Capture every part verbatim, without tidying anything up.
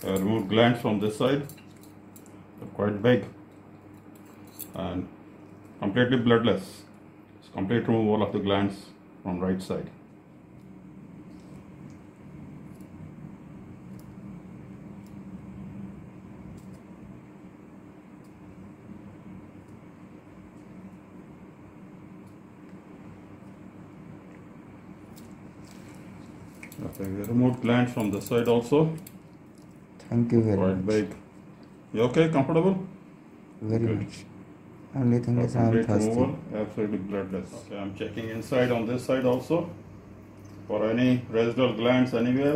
I remove glands from this side. They're quite big and completely bloodless. It's complete removal of the glands from right side. Okay, we remove glands from this side also. Thank you very Quite much. big. You okay? Comfortable? Very Good. much. Only thing is I am Complete thirsty. removal, absolutely bloodless. Okay, I'm checking inside on this side also for any residual glands anywhere.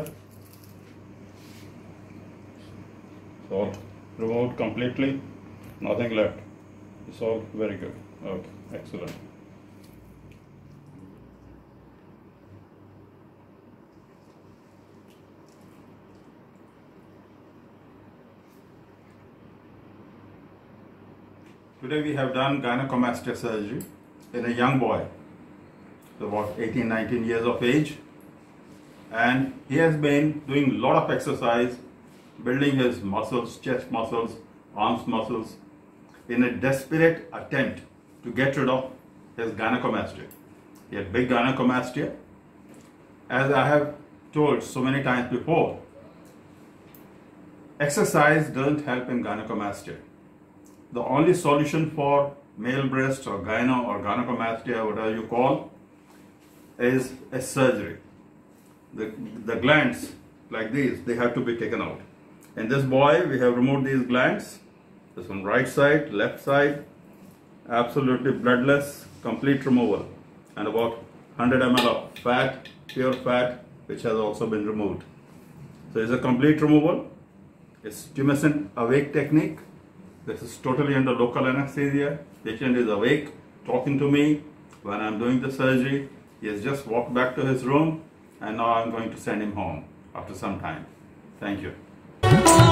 It's all removed completely, nothing left. It's all very good. Okay, excellent. Today we have done gynecomastia surgery in a young boy, about eighteen nineteen years of age, and he has been doing a lot of exercise, building his muscles, chest muscles, arms muscles, in a desperate attempt to get rid of his gynecomastia. He had big gynecomastia. As I have told so many times before, exercise doesn't help in gynecomastia. The only solution for male breast or gyno or gynecomastia, whatever you call, is a surgery. The, the glands like these, they have to be taken out. In this boy, we have removed these glands. This one right side, left side, absolutely bloodless, complete removal. And about one hundred milliliters of fat, pure fat, which has also been removed. So it's a complete removal. It's tumescent awake technique. This is totally under local anesthesia. Patient is awake, talking to me when I'm doing the surgery. He has just walked back to his room, and now I'm going to send him home after some time. Thank you.